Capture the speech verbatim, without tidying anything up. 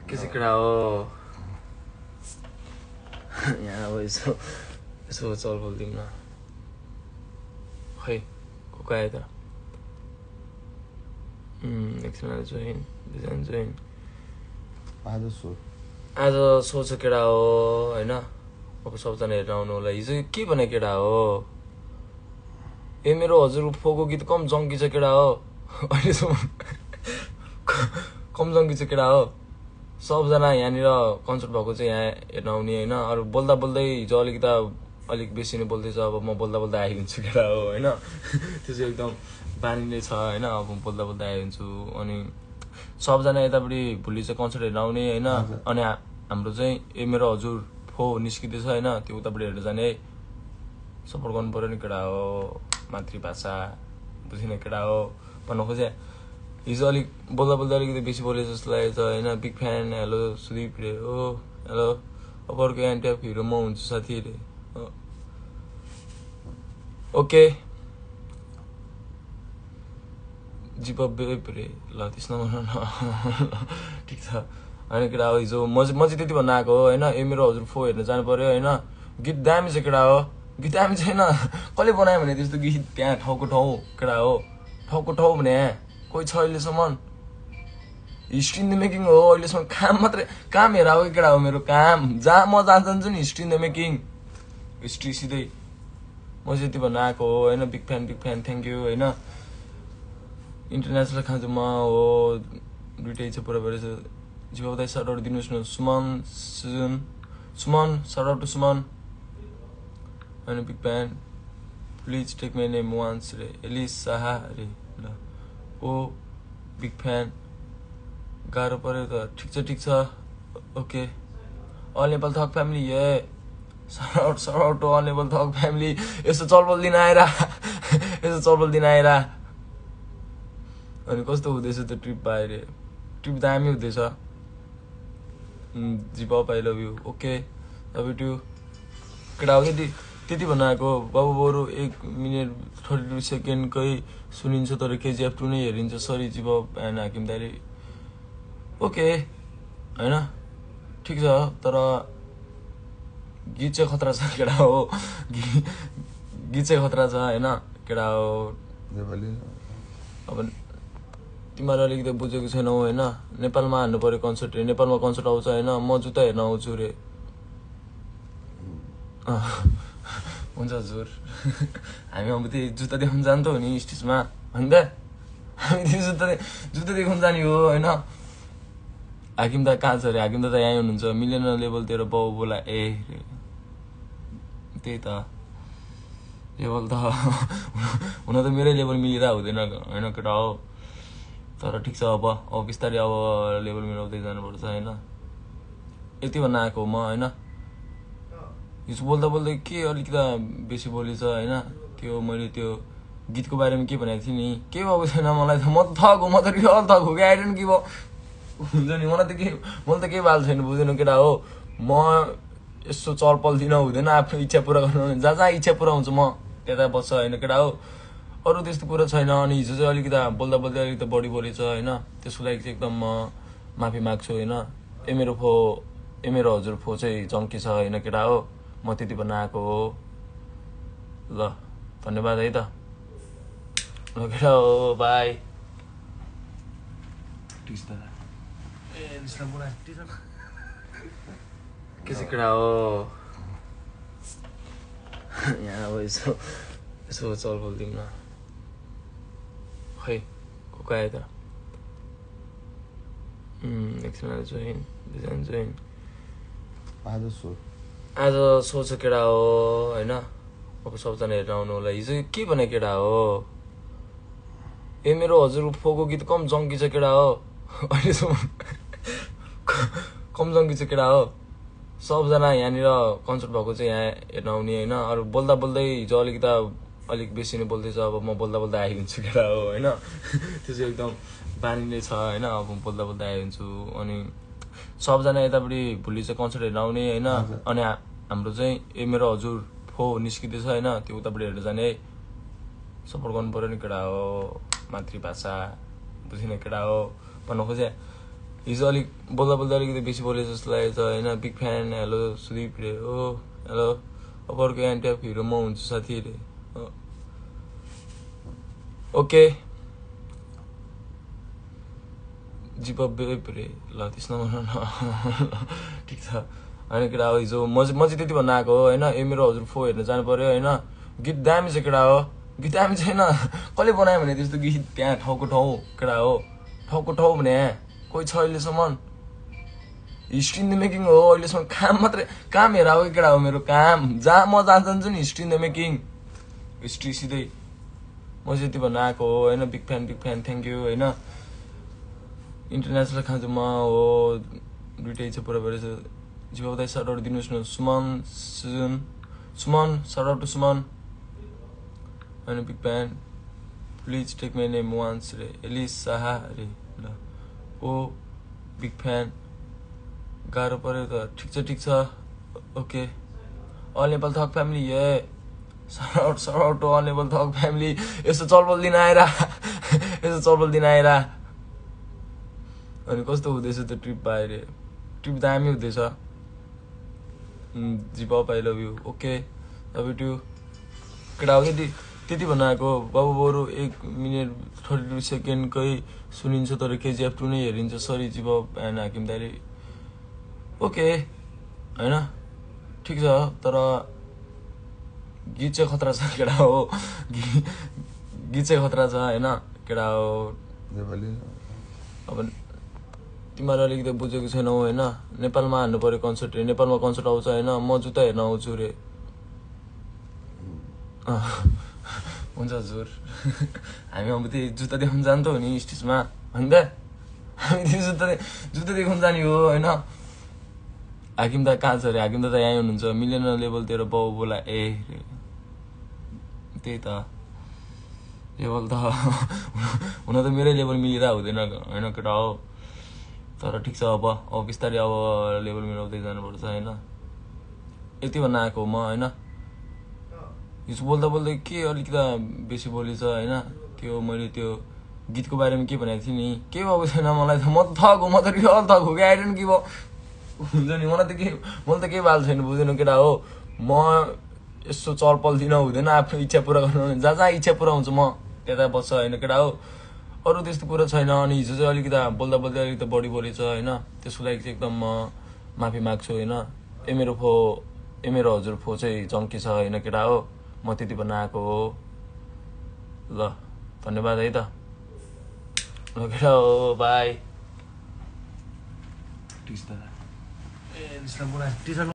के चाहिँ केटा हो यहाँ अब यसो यसो चल बोलिदिउँ न खै को को आयो त एकजना जोइन दुईजना जोइन आज सो आज सोच केटा हो होइन अब सबजना हेर्न आउनु होला हिजो के भने केटा हो ए मेरो हजुर फोको गीत कम जङ्की छ केटा हो अहिलेसम्म कम जङ्की छ केटा हो सबजना यहाँनिर कन्सर्ट भएको चाहिँ यहाँ हेर्न आउने होइन अरू बोल्दा बोल्दै हिजो अलिकति अलिक बेसी नै बोल्दैछ अब म बोल्दा बोल्दा आइहुन्छु केटा हो होइन त्यो चाहिँ एकदम बानी नै छ होइन अब म बोल्दा बोल्दा आइहुन्छु अनि सबजना यतापट्टि भोलि चाहिँ कन्सर्ट हेर्न आउने होइन अनि हाम्रो चाहिँ ए मेरो हजुर फो निस्किँदैछ होइन त्यो उतापट्टि हेर्न जाने है सपोर्ट गर्नु पऱ्यो नि केटा हो मातृभाषा बुझिन केटा हो भन्न खोजेँ हिजो अलिक बोल्दा बोल्दा अलिकति बेसी बोले जस्तो लागेको छ होइन बिग फ्यान हेलो सुदीप रे हो हेलो अब अर्को एन्ट्याप हिरो म हुन्छु साथी रे ओके जीबोबी रे ल त्यसमा भन न ठिक छ होइन केटा हो हिजो म चाहिँ म चाहिँ त्यति भन्न आएको हो होइन ए मेरो हजुर फो हेर्न जानु पऱ्यो होइन गीत दामी छ केटा हो गीत दामी छैन कसले बनायो भने त्यस्तो गीत त्यहाँ ठाउँको ठाउँ केटा हो ठाउँको ठाउँ भने कोही छ अहिलेसम्म हिस्ट्री इन द मेकिङ हो अहिलेसम्म काम मात्रै काम हेर हो केटा हो मेरो काम जहाँ म जहाँ जान्छु नि history in the making history सिधै म चाहिँ यति भन्न आएको हो होइन big fan big fan thank you होइन इन्टरनेसनल खान्छु म हो दुइटै छ पुरा भएर जीवदाई सर्ट आउट दिनुहोस् न Suman Sujan Suman sort out to Suman होइन big fan please take my name once रे एलिस शाह रे ल ओ बिग फ्यान गाह्रो पऱ्यो त ठिक छ ठिक छ ओके अल नेपाल थक फ्यामिली ए sort out sort out to all Nepal थक फ्यामिली यस्तो चलबल दिन आएर यस्तो चलबल दिन आएर अनि कस्तो हुँदैछ त्यो ट्रिप बाहिर ट्रिप दामी हुँदैछ जीबोब I love you okay love you too केटा हो त्यति त्यति भन्न आएको बाबु बरु एक मिनट थर्टी टू सेकेन्डकै सुनिन्छ तर केजिएफ टू नै हेरिन्छ सरी जीबोब एन्ड हाकिम दारी ओके होइन ठिक छ तर गीत चाहिँ खतरा छ केटा हो गीत चाहिँ खतरा छ होइन केटा हो अब तिमीहरू अलिकति बुझेको छैनौ होइन नेपालमा हान्नु पऱ्यो कन्सर्ट नेपालमा कन्सर्ट आउँछ होइन म जुत्ता हेर्न आउँछु रे हुन्छ हजुर हामी अब त्यही जुत्ता देखाउनु जान्छ हो नि स्टेजमा होइन त हामी त्यो जुत्ता जुत्ता देखाउनु जाने हो होइन हाकिम दा कहाँ छ अरे हाकिम दा त यहीँ हुनुहुन्छ मिलेन लेभलतिर बाउ बोला ए त्यही त लेभल त हुन त मेरै लेभल मिलेर हुँदैन होइन केटा हो तर ठिक छ अब अब बिस्तारै अब लेभल मिलाउँदै जानुपर्छ होइन यति भन्न आएको म होइन हिजो बोल्दा बोल्दै के अलिकति बेसी बोलेछ होइन त्यो मैले त्यो गीतको बारेमा के भनेको थिएँ नि के भएको छैन मलाई त म त थक हो म त रियल थक हो कि आइडन्ट के भयो हुन्छ नि मलाई त के मलाई त केही बाल छैन बुझ्दैन केटा हो म यस्तो चलपल दिन हुँदैन आफ्नो इच्छा पुरा गर्नु जहाँ जहाँ इच्छा पुरा हुन्छ म त्यता बस्छ होइन केटा हो अरू त्यस्तो कुरा छैन अनि हिजो चाहिँ अलिकति बोल्दा बोल्दै अलिकति बढी बोलेछ होइन त्यसको लागि चाहिँ एकदम म माफी माग्छु होइन ए मेरो फो ए मेरो हजुर फो चाहिँ जङ्की छ होइन केटा हो म त्यति भन्न आएको हो ल धन्यवाद है त ल केटा हो बाई के चाहिँ केटा हो यहाँ अब यसो यसो चल बोलिदिउँ न खै को को आयो त एकजना जोइन दुईजना जोइन आज सो आज सोच केटा हो होइन अब सबजना हेर्न आउनु होला हिजो के भने केटा हो ए मेरो हजुर फोको गीत कम जङ्की छ केटा हो अहिलेसम्म कम जङ्की छ केटा हो सबजना यहाँनिर कन्सर्ट भएको चाहिँ यहाँ हेर्न आउने होइन अरू बोल्दा बोल्दै हिजो अलिकति अलिक बेसी नै बोल्दैछ अब म बोल्दा बोल्दा आइहुन्छु केटा हो होइन त्यो चाहिँ एकदम बानी नै छ होइन अब म बोल्दा बोल्दा आइहुन्छु अनि सबजना यतापट्टि भोलि चाहिँ कन्सर्ट हेर्न आउने होइन अनि हाम्रो चाहिँ ए मेरो हजुर फो निस्किँदैछ होइन त्यो उतापट्टि हेर्न जाने है सपोर्ट गर्नु पऱ्यो नि केटा हो मातृभाषा बुझिन केटा हो भन्न खोजेँ हिजो अलिक बोल्दा बोल्दा अलिकति बेसी बोले जस्तो लागेको छ होइन। बिग फ्यान, हेलो सुदीप रे, ओ हेलो। अब अर्को एन्ट्याप हिरो म हुन्छु साथी रे। ओके जीबोबी रे, ल त्यसमा भन न। ठिक छ होइन केटा हो। हिजो म चाहिँ म चाहिँ त्यति भन्न आएको हो होइन। ए मेरो हजुर फो हेर्न जानु पर्यो होइन। गीत दामी छ केटा हो, गीत दामी छैन। कसले बनायो भने त्यस्तो गीत त्यहाँ ठाउँको ठाउँ केटा हो, ठाउँको ठाउँ भने कोही छ अहिलेसम्म। हिस्ट्री इन द मेकिङ हो अहिलेसम्म। काम मात्रै काम हेर हो केटा हो मेरो काम। जहाँ म जहाँ जान्छु नि history in the making, history सिधै। म चाहिँ यति भन्न आएको हो होइन। Big fan big fan thank you होइन। इन्टरनेसनल खान्छु म हो, दुइटै छ पुरा भएर जीवा दाइ सर्ट आउट दिनुहोस् न। Suman Sujan Suman sort out to Suman होइन। Big fan please take my name once रे, एलिस शाह रे ल। ओ बिग फ्यान गाह्रो पऱ्यो त। ठिक छ ठिक छ ओके। अल नेपाल थक फ्यामिली ए sort out sort out to all Nepal थक फ्यामिली। यस्तो चलबल दिन आएर यस्तो चलबल दिन आएर अनि कस्तो हुँदैछ त्यो ट्रिप बाहिर? ट्रिप दामी हुँदैछ। जीबोब I love you. Okay love you too केटा हो। त्यति त्यति भन्न आएको बाबु। बरु एक मिनट थर्टी टू सेकेन्डकै सुनिन्छ तर केजिएफ टू नै हेरिन्छ। सरी जीबोब एन्ड हाकिम दाइले। ओके होइन ठिक छ तर गीत चाहिँ खतरा छ केटा हो। गीत चाहिँ खतरा छ होइन केटा हो। अब तिमीहरू अलिकति बुझेको छैनौ होइन। नेपालमा हान्नु पऱ्यो कन्सर्ट रे। नेपालमा कन्सर्ट आउँछ होइन। म जुत्ता हेर्न आउँछु रे। हुन्छ हजुर। हामी अब त्यही जुत्ता देखाउनु जान्छ हो नि स्टेजमा होइन त। हामी त्यो जुत्ता जुत्ता देखाउनु जाने हो होइन। हाकिम दा कहाँ छ अरे? हाकिम दा त यहीँ हुनुहुन्छ। मिलेन लेभलतिर बाउ बोला ए त्यही त लेभल त हुन त मेरै लेभल मिलिरहेको हुँदैन होइन केटा हो। तर ठिक छ अब अब बिस्तारै अब लेभल मिलाउँदै जानुपर्छ होइन। यति भन्न आएको म होइन। हिजो बोल्दा बोल्दै के अलिकति बेसी बोलेछ होइन। त्यो मैले त्यो गीतको बारेमा के भनेको थिएँ नि, के भएको छैन मलाई त। म त थक हो, म त रियल थक हो क्या। आइडन्ट के भयो हुन्छ नि। मलाई त के मलाई त केही बाल छैन बुझेन केटा हो। म यस्तो चलपल दिन हुँदैन। आफ्नो इच्छा पुरा गर्नु जहाँ जहाँ इच्छा पुरा हुन्छ म त्यता बस्छ होइन केटा हो। अरू त्यस्तो कुरा छैन। अनि हिजो चाहिँ अलिकति बोल्दा बोल्दै अलिकति बढी बोलेछ होइन। त्यसको लागि चाहिँ एकदम म माफी माग्छु होइन। ए मेरो फो ए मेरो हजुर फो चाहिँ जङ्की छ होइन केटा हो। म त्यति भन्न आएको हो। ल धन्यवाद है त। ल केटा हो बाई।